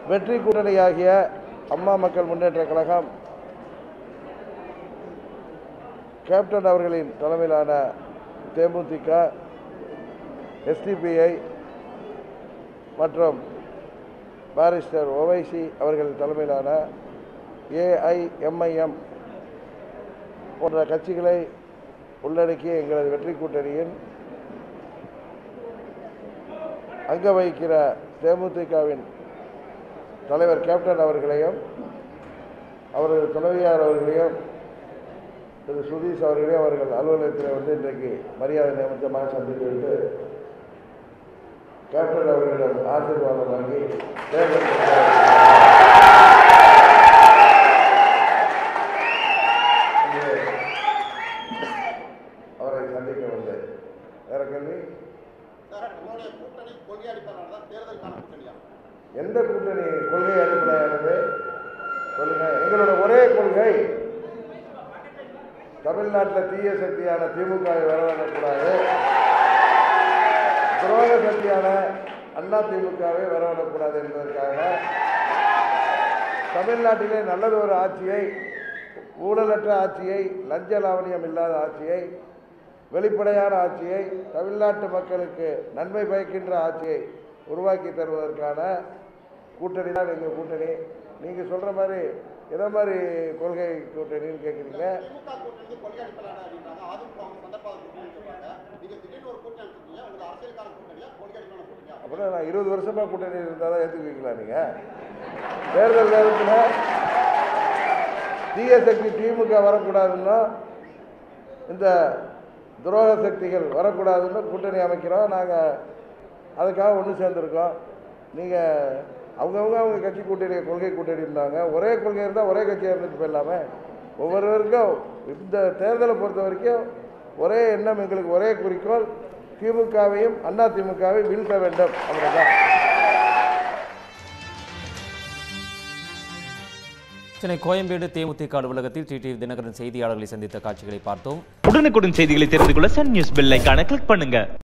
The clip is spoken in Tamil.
வெற்றி கூட்டணியாகிய அம்மா மக்கள் முன்னேற்ற கழகம் கேப்டன் அவர்களின் தலைமையிலான தேமுதிக, எஸ்டிபிஐ மற்றும் பாரிஸ்டர் ஓவைசி அவர்கள் தலைமையிலான ஏஐஎம்ஐஎம் போன்ற கட்சிகளை உள்ளடக்கிய எங்களது வெற்றி கூட்டணியின் அங்க வகிக்கிற தேமுதிகவின் தலைவர் கேப்டன் அவர்களையும் அவரது துணைவியார் அவர்களையும் திரு சுதீஷ் அவர்களையும் அவர்கள் அலுவலகத்தில் இன்றைக்கு மரியாதை நிமித்தமாக சந்தித்து கேப்டன் அவர்களிடம் ஆசீர்வாதம் வாங்கி அவரை சந்திக்க வந்தேன். வேற கேள்வி? எந்த கூட்டணி கொள்கை அடிப்படையானது சொல்லுங்க. எங்களோட ஒரே கொள்கை தமிழ்நாட்டில் தீய சக்தியான திமுகவை வரவிடக்கூடாது, துரோக சக்தியான அண்ணா திமுகவை வரவிடக்கூடாது என்பதற்காக தமிழ்நாட்டிலே நல்லது ஒரு ஆட்சியை, ஊழலற்ற ஆட்சியை, லஞ்ச லாவணியம் இல்லாத ஆட்சியை, வெளிப்படையான ஆட்சியை, தமிழ்நாட்டு மக்களுக்கு நன்மை பயக்கின்ற ஆட்சியை உருவாக்கி தருவதற்கான கூட்டணி தான் எங்கள் கூட்டணி. நீங்கள் சொல்கிற மாதிரி எதை மாதிரி கொள்கை கூட்டணின்னு கேட்குறீங்க? அப்புறம் நான் 20 வருஷமாக கூட்டணி இருந்தால் தான் ஏற்றுக்குவீங்களா நீங்கள்? தேர்தல் நேரத்தில் தீய சக்தி திமுக வரக்கூடாதுன்னா, இந்த துரோக சக்திகள் வரக்கூடாதுன்னு கூட்டணி அமைக்கிறோம். நாங்கள் அதுக்காக ஒன்று சேர்ந்துருக்கோம். நீங்கள் அவங்க கட்சி கூட்டணி, கொள்கை கூட்டணி இருந்தாங்க. ஒரே கொள்கை இருந்தால் ஒரே கட்சியாக இருந்துட்டு போயிடலாமே. ஒவ்வொருவருக்கும் இந்த தேர்தலை பொறுத்த வரைக்கும் ஒரே எண்ணம், எங்களுக்கு ஒரே குறிக்கோள், திமுகவையும் அண்ணா திமுகவையும் வீழ்த்த வேண்டும். அப்படிதான். சென்னை கோயம்பேடு தேமுதிக அலுவலகத்தில் டிடிவி தினகரன் செய்தியாளர்களை சந்தித்த காட்சிகளை பார்த்தோம். உடனுக்குடன் செய்திகளை தெரிந்து கொள்ள சன் நியூஸ் பெல் ஐகானை கிளிக் பண்ணுங்க.